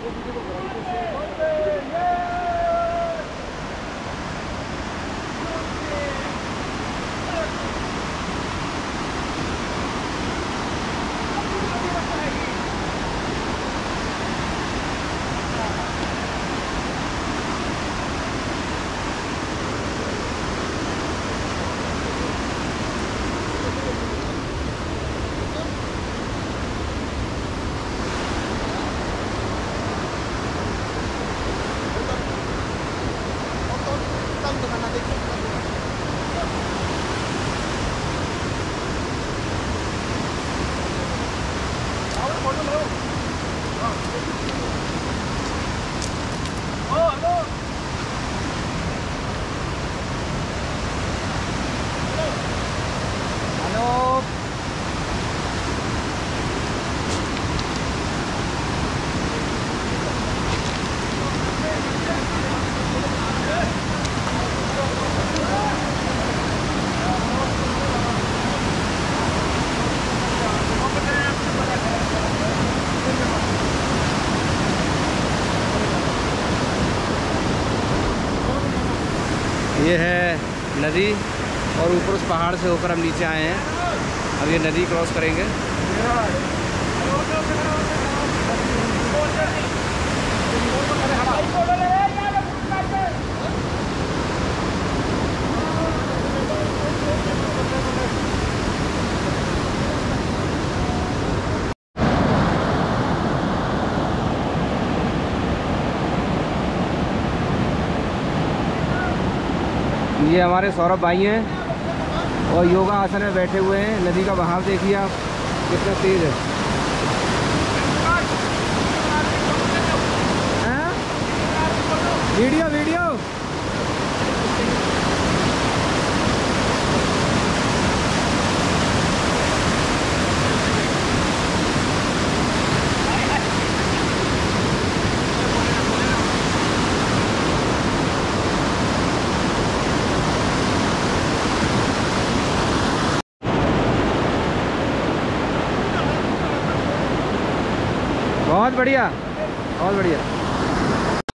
ये है नदी और ऊपर उस पहाड़ से होकर हम नीचे आए हैं। अब ये नदी क्रॉस करेंगे। ये हमारे सौरभ भाई हैं और योगा आसन में बैठे हुए हैं। नदी का बहाव देखिए आप कितना तेज है। वीडियो वीडियो बहुत बढ़िया, बहुत बढ़िया।